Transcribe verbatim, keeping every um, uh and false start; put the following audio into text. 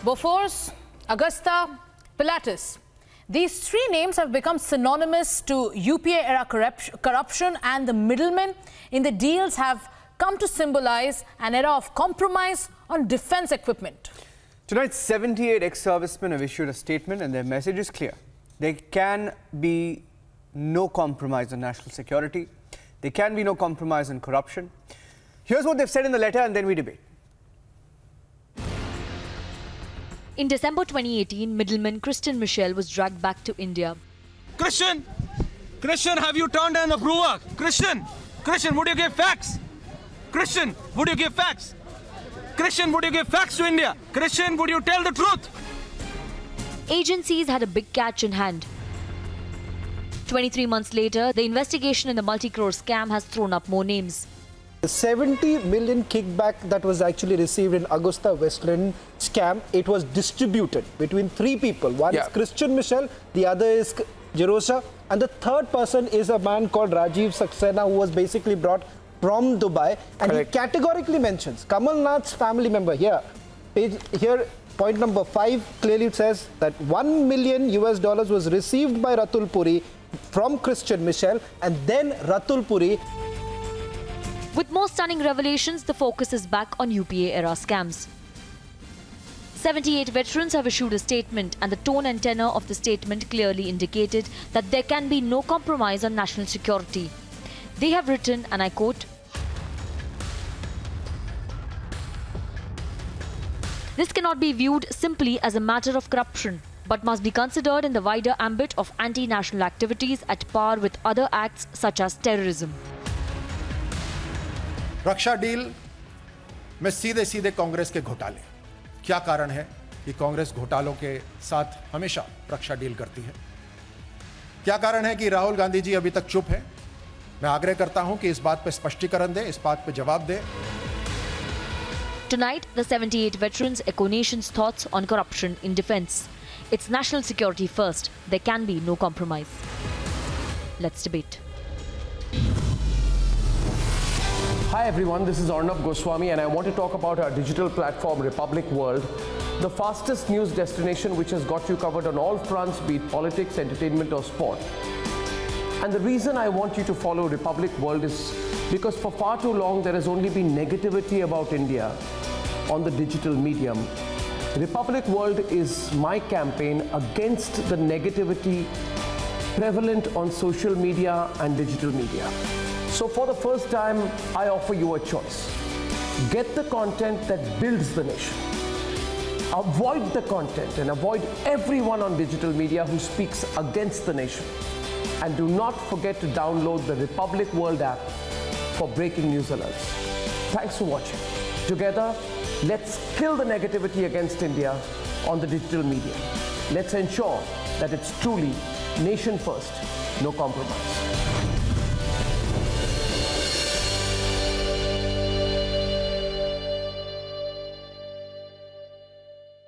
Bofors, Augusta, Pilatus. These three names have become synonymous to U P A-era corruption, and the middlemen in the deals have come to symbolize an era of compromise on defense equipment. Tonight, seventy-eight ex-servicemen have issued a statement, and their message is clear. There can be no compromise on national security. There can be no compromise on corruption. Here's what they've said in the letter, and then we debate. In December twenty eighteen, middleman Christian Michel was dragged back to India. Christian! Christian, have you turned an approver? Christian! Christian, would you give facts? Christian, would you give facts? Christian, would you give facts to India? Christian, would you tell the truth? Agencies had a big catch in hand. twenty-three months later, the investigation in the multi-crore scam has thrown up more names. The seventy million kickback that was actually received in Augusta Westland scam, it was distributed between three people. One yeah. is Christian Michel, the other is Jerosha, and the third person is a man called Rajiv Saxena, who was basically brought from Dubai. And Correct. he categorically mentions Kamal Nath's family member here. Page, here, point number five, clearly it says that one million U S dollars was received by Ratul Puri from Christian Michel, and then Ratul Puri. With more stunning revelations, the focus is back on U P A-era scams. seventy-eight veterans have issued a statement, and the tone and tenor of the statement clearly indicated that there can be no compromise on national security. They have written, and I quote, "This cannot be viewed simply as a matter of corruption, but must be considered in the wider ambit of anti-national activities at par with other acts such as terrorism." रक्षा deal में सीधे सीधे कांग्रेस के घोटाले। क्या कारण है कि कांग्रेस घोटालों के साथ हमेशा रक्षा डील करती है? क्या कारण है कि राहुल गांधी जी अभी तक चुप हैं? मैं आग्रह करता हूं कि इस बात पर स्पष्टीकरण दें, इस बात पर जवाब दें। Tonight, the seventy-eight veterans echo nation's thoughts on corruption in defense. It's national security first. There can be no compromise. Let's debate. Hi everyone, this is Arnab Goswami, and I want to talk about our digital platform Republic World, the fastest news destination which has got you covered on all fronts, be it politics, entertainment or sport. And the reason I want you to follow Republic World is because for far too long there has only been negativity about India on the digital medium. Republic World is my campaign against the negativity prevalent on social media and digital media. So for the first time, I offer you a choice. Get the content that builds the nation. Avoid the content and avoid everyone on digital media who speaks against the nation. And do not forget to download the Republic World app for breaking news alerts. Thanks for watching. Together, let's kill the negativity against India on the digital media. Let's ensure that it's truly nation first, no compromise.